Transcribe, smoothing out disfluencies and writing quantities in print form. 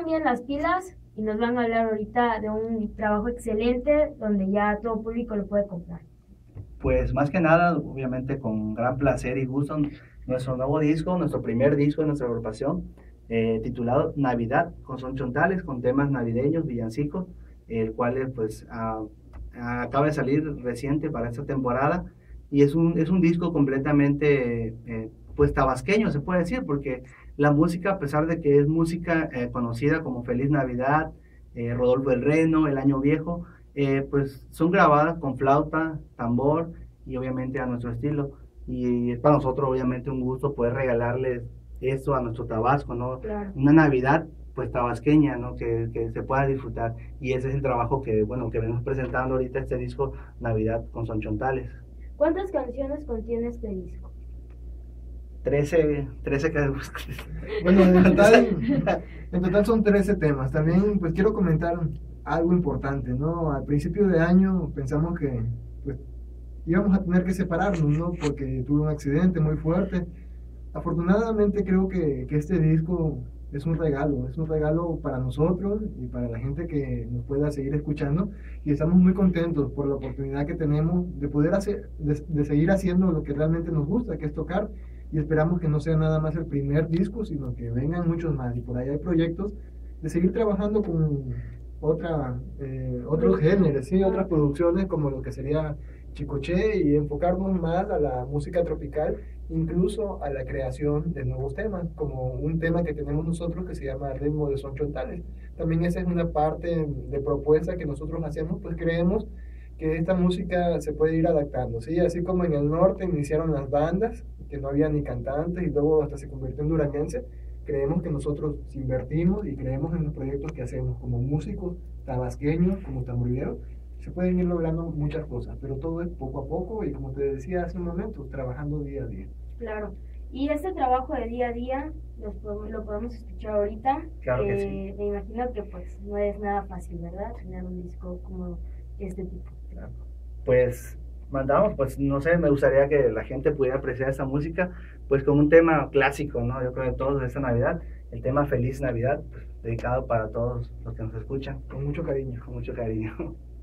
bien las pilas y nos van a hablar ahorita de un trabajo excelente donde ya todo público lo puede comprar. Pues más que nada, obviamente con gran placer y gusto, nuestro nuevo disco, nuestro primer disco de nuestra agrupación, titulado Navidad, con son chontales, con temas navideños, villancicos, el cual acaba de salir reciente para esta temporada, y es un disco completamente pues tabasqueño, se puede decir, porque la música, a pesar de que es música conocida como Feliz Navidad, Rodolfo el Reno, El Año Viejo, pues son grabadas con flauta, tambor y obviamente a nuestro estilo. Y es para nosotros obviamente un gusto poder regalarles eso a nuestro Tabasco, ¿no? Claro. Una Navidad pues tabasqueña, ¿no? Que se pueda disfrutar. Y ese es el trabajo que, bueno, que venimos presentando ahorita, este disco Navidad con Son Chontales. ¿Cuántas canciones contiene este disco? 13 que... Bueno, en total son 13 temas. También pues quiero comentar algo importante, ¿no? Al principio de año pensamos que pues íbamos a tener que separarnos, ¿no? Porque tuve un accidente muy fuerte. Afortunadamente creo que este disco es un regalo para nosotros y para la gente que nos pueda seguir escuchando, y estamos muy contentos por la oportunidad que tenemos de poder hacer, de seguir haciendo lo que realmente nos gusta, que es tocar, y esperamos que no sea nada más el primer disco, sino que vengan muchos más, y por ahí hay proyectos de seguir trabajando con otros géneros, ¿sí? Otras producciones como lo que sería Chicoche, y enfocarnos más a la música tropical, incluso a la creación de nuevos temas, como un tema que tenemos nosotros que se llama Ritmo de Son Chontales. También esa es una parte de propuesta que nosotros hacemos, pues creemos que esta música se puede ir adaptando, ¿sí? Así como en el norte iniciaron las bandas, que no había ni cantantes y luego hasta se convirtió en duranguense, creemos que nosotros invertimos y creemos en los proyectos que hacemos como músicos tabasqueños, como tamborileros, se pueden ir logrando muchas cosas, pero todo es poco a poco y, como te decía hace un momento, trabajando día a día. Claro. Y este trabajo de día a día lo podemos escuchar ahorita. Claro que sí. Me imagino que pues no es nada fácil, ¿verdad? Tener un disco como este tipo. Claro. Pues mandamos, pues no sé, me gustaría que la gente pudiera apreciar esa música, pues con un tema clásico, ¿no? Yo creo de todos de esta Navidad, el tema Feliz Navidad, pues, dedicado para todos los que nos escuchan. Con mucho cariño. Con mucho cariño.